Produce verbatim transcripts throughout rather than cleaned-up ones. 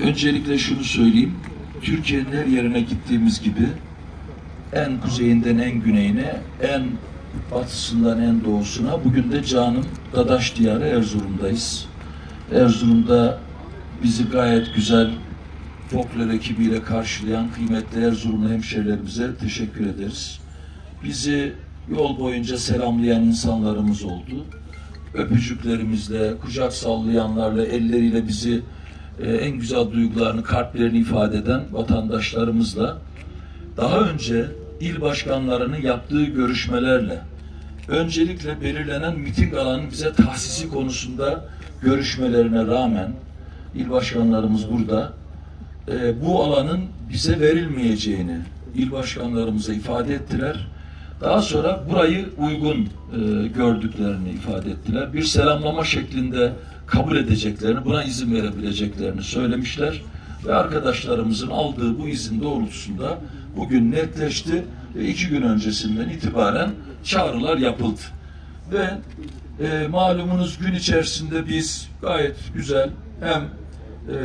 öncelikle şunu söyleyeyim. Türkiye'nin her yerine gittiğimiz gibi en kuzeyinden en güneyine, en batısından en doğusuna, bugün de canım Dadaş diyarı Erzurum'dayız. Erzurum'da bizi gayet güzel folklor ekibiyle karşılayan kıymetli Erzurumlu hemşehrilerimize teşekkür ederiz. Bizi yol boyunca selamlayan insanlarımız oldu. Öpücüklerimizle, kucak sallayanlarla, elleriyle bizi e, en güzel duygularını, kalplerini ifade eden vatandaşlarımızla, daha önce il başkanlarının yaptığı görüşmelerle, öncelikle belirlenen miting alanının bize tahsisi konusunda görüşmelerine rağmen, il başkanlarımız burada, e, bu alanın bize verilmeyeceğini il başkanlarımıza ifade ettiler. Daha sonra burayı uygun e, gördüklerini ifade ettiler. Bir selamlama şeklinde kabul edeceklerini, buna izin verebileceklerini söylemişler. Ve arkadaşlarımızın aldığı bu izin doğrultusunda bugün netleşti ve iki gün öncesinden itibaren çağrılar yapıldı. Ve e, malumunuz gün içerisinde biz gayet güzel hem e,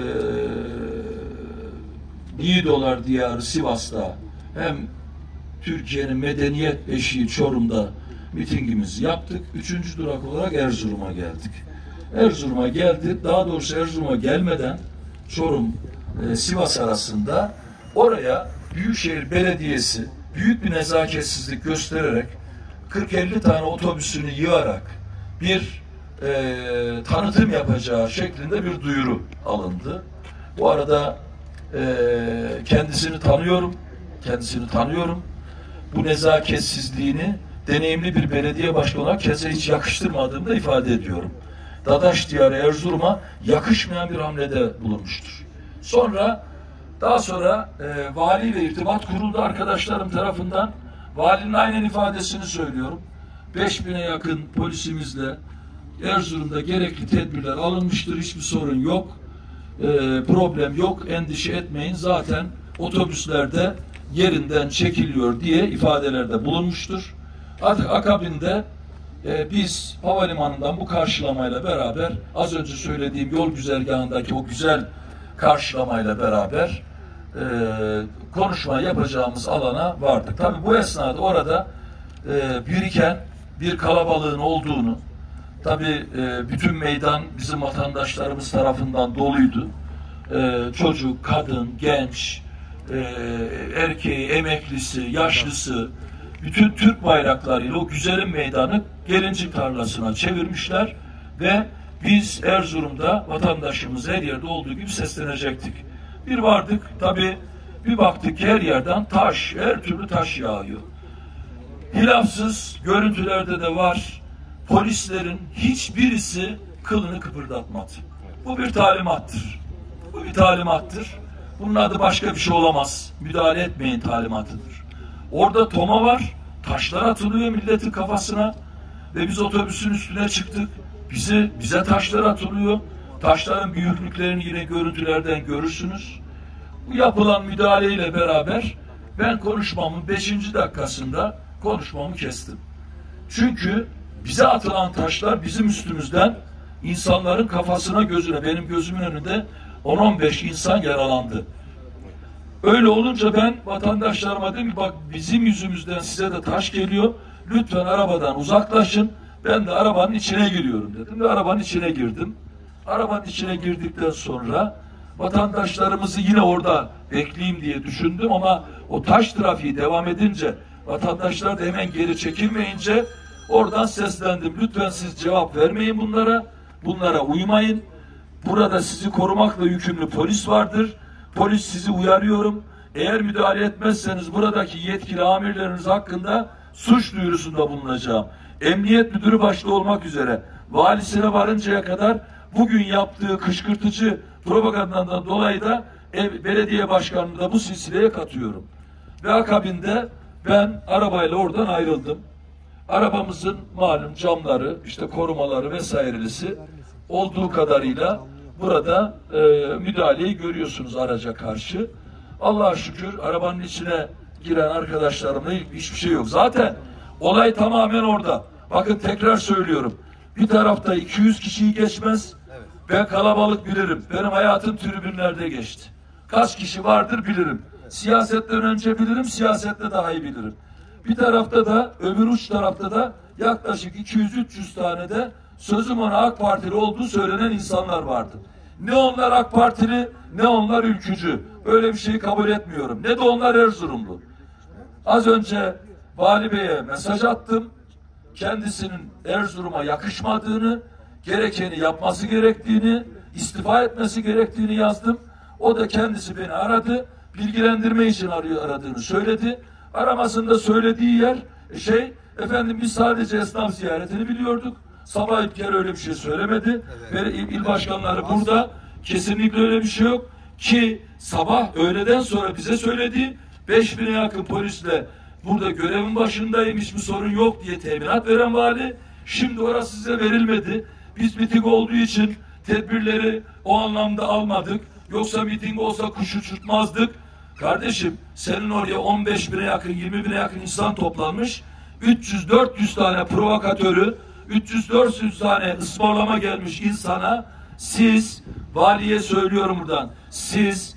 Yiğidolar diyarı Sivas'ta hem Türkiye'nin medeniyet beşiği Çorum'da mitingimizi yaptık. Üçüncü durak olarak Erzurum'a geldik. Erzurum'a geldik. Daha doğrusu Erzurum'a gelmeden Çorum, e, Sivas arasında oraya Büyükşehir Belediyesi büyük bir nezaketsizlik göstererek kırk elli tane otobüsünü yığarak bir e, tanıtım yapacağı şeklinde bir duyuru alındı. Bu arada e, kendisini tanıyorum. Kendisini tanıyorum. Bu nezaketsizliğini deneyimli bir belediye başkanı olarak kendisine hiç yakıştırmadığımı da ifade ediyorum. Dadaş diyarı Erzurum'a yakışmayan bir hamlede bulunmuştur. Sonra daha sonra e, valiyle irtibat kuruldu arkadaşlarım tarafından. Valinin aynen ifadesini söylüyorum. beş bine yakın polisimizle Erzurum'da gerekli tedbirler alınmıştır. Hiçbir sorun yok. E, problem yok. Endişe etmeyin. Zaten otobüslerde yerinden çekiliyor diye ifadelerde bulunmuştur. Artık akabinde e, biz havalimanından bu karşılamayla beraber az önce söylediğim yol güzergahındaki o güzel karşılamayla beraber e, konuşma yapacağımız alana vardık. Tabii bu esnada orada e, biriken bir kalabalığın olduğunu, tabii e, bütün meydan bizim vatandaşlarımız tarafından doluydu. E, çocuk, kadın, genç, e, erkeği, emeklisi, yaşlısı, bütün Türk bayraklarıyla o güzelim meydanı gelincik tarlasına çevirmişler ve biz Erzurum'da vatandaşımız her yerde olduğu gibi seslenecektik. Bir vardık, tabii bir baktık her yerden taş, her türlü taş yağıyor. Hilafsız görüntülerde de var. Polislerin hiçbirisi kılını kıpırdatmadı. Bu bir talimattır. Bu bir talimattır. Bunun adı başka bir şey olamaz. Müdahale etmeyin talimatıdır. Orada toma var. Taşlar atılıyor milletin kafasına. Ve biz otobüsün üstüne çıktık. Bize, bize taşlar atılıyor. Taşların büyüklüklerini yine görüntülerden görürsünüz. Bu yapılan müdahaleyle beraber ben konuşmamın beşinci dakikasında konuşmamı kestim. Çünkü bize atılan taşlar bizim üstümüzden insanların kafasına, gözüne, benim gözümün önünde on on beş insan yaralandı. Öyle olunca ben vatandaşlarıma dedim ki bak bizim yüzümüzden size de taş geliyor. Lütfen arabadan uzaklaşın. Ben de arabanın içine giriyorum dedim ve arabanın içine girdim. Arabanın içine girdikten sonra vatandaşlarımızı yine orada bekleyeyim diye düşündüm ama o taş trafiği devam edince vatandaşlar da hemen geri çekilmeyince oradan seslendim. Lütfen siz cevap vermeyin bunlara. Bunlara uymayın. Burada sizi korumakla yükümlü polis vardır. Polis sizi uyarıyorum. Eğer müdahale etmezseniz buradaki yetkili amirleriniz hakkında suç duyurusunda bulunacağım. Emniyet müdürü başta olmak üzere valisine varıncaya kadar bugün yaptığı kışkırtıcı propagandadan dolayı da ev, belediye başkanını da bu silsileye katıyorum. Ve akabinde ben arabayla oradan ayrıldım. Arabamızın malum camları, işte korumaları vesairelisi olduğu kadarıyla burada e, müdahaleyi görüyorsunuz araca karşı. Allah'a şükür arabanın içine giren arkadaşlarımla hiçbir şey yok. Zaten olay tamamen orada. Bakın tekrar söylüyorum. Bir tarafta iki yüz kişiyi geçmez. Ben kalabalık bilirim. Benim hayatım tribünlerde geçti. Kaç kişi vardır bilirim. Siyasetten önce bilirim, siyasette daha iyi bilirim. Bir tarafta da, öbür uç tarafta da yaklaşık iki yüz üç yüz tane de sözüm ona AK Partili olduğu söylenen insanlar vardı. Ne onlar AK Partili, ne onlar ülkücü. Böyle bir şeyi kabul etmiyorum. Ne de onlar Erzurumlu. Az önce Vali Bey'e mesaj attım. Kendisinin Erzurum'a yakışmadığını, gerekeni yapması gerektiğini, istifa etmesi gerektiğini yazdım. O da kendisi beni aradı. Bilgilendirme için arıyor, aradığını söyledi. Aramasında söylediği yer şey, efendim biz sadece esnaf ziyaretini biliyorduk. Sabah ilk kere öyle bir şey söylemedi. Evet. Ve il, il başkanları burada kesinlikle öyle bir şey yok. Ki sabah öğleden sonra bize söyledi. Beş bine yakın polisle burada görevin başındayım, hiçbir sorun yok diye teminat veren vali. Şimdi orası size verilmedi. Biz miting olduğu için tedbirleri o anlamda almadık. Yoksa miting olsa kuş uçurtmazdık. Kardeşim senin oraya on beş bine yakın, yirmi bine yakın insan toplanmış. üç yüz dört yüz tane provokatörü, üç yüz dört yüz tane ısmarlama gelmiş insana siz, valiye söylüyorum buradan, siz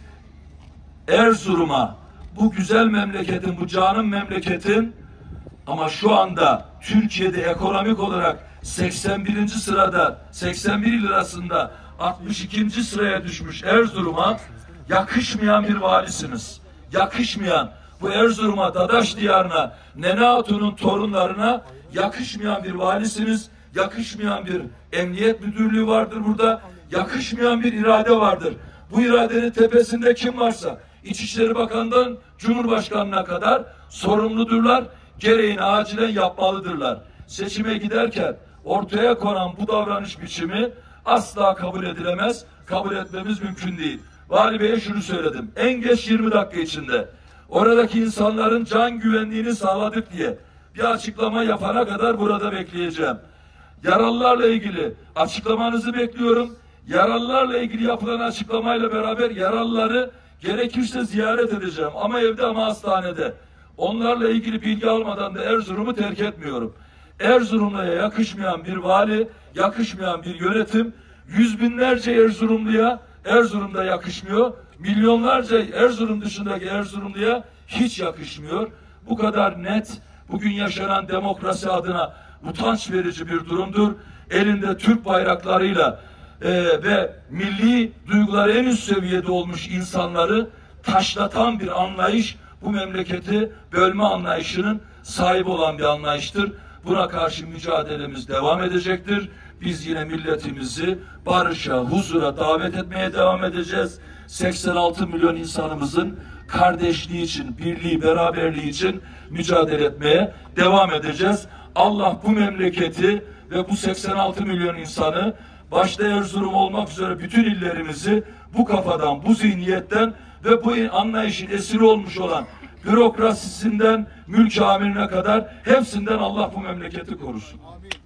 Erzurum'a, bu güzel memleketin, bu canım memleketin ama şu anda Türkiye'de ekonomik olarak seksen birinci sırada, seksen bir il arasında altmış ikinci sıraya düşmüş Erzurum'a yakışmayan bir valisiniz. Yakışmayan, bu Erzurum'a, Dadaş diyarına, Nene Hatun'un torunlarına yakışmayan bir valisiniz. Yakışmayan bir emniyet müdürlüğü vardır burada. Yakışmayan bir irade vardır. Bu iradenin tepesinde kim varsa, İçişleri Bakanı'ndan Cumhurbaşkanı'na kadar sorumludurlar. Gereğini acilen yapmalıdırlar. Seçime giderken ortaya konan bu davranış biçimi asla kabul edilemez. Kabul etmemiz mümkün değil. Vali Bey'e şunu söyledim. En geç yirmi dakika içinde oradaki insanların can güvenliğini sağladık diye bir açıklama yapana kadar burada bekleyeceğim. Yaralılarla ilgili açıklamanızı bekliyorum. Yaralılarla ilgili yapılan açıklamayla beraber yaralıları gerekirse ziyaret edeceğim. Ama evde ama hastanede. Onlarla ilgili bilgi almadan da Erzurum'u terk etmiyorum. Erzurumlu'ya yakışmayan bir vali, yakışmayan bir yönetim, yüz binlerce Erzurumlu'ya Erzurum'da yakışmıyor. Milyonlarca Erzurum dışındaki Erzurumlu'ya hiç yakışmıyor. Bu kadar net, bugün yaşanan demokrasi adına utanç verici bir durumdur. Elinde Türk bayraklarıyla e, ve milli duyguları en üst seviyede olmuş insanları taşlatan bir anlayış, bu memleketi bölme anlayışının sahibi olan bir anlayıştır. Buna karşı mücadelemiz devam edecektir. Biz yine milletimizi barışa, huzura davet etmeye devam edeceğiz. seksen altı milyon insanımızın kardeşliği için, birliği, beraberliği için mücadele etmeye devam edeceğiz. Allah bu memleketi ve bu seksen altı milyon insanı, başta Erzurum olmak üzere bütün illerimizi bu kafadan, bu zihniyetten ve bu anlayışın esiri olmuş olan bürokrasisinden mülk amirine kadar hepsinden Allah bu memleketi korusun. Amin.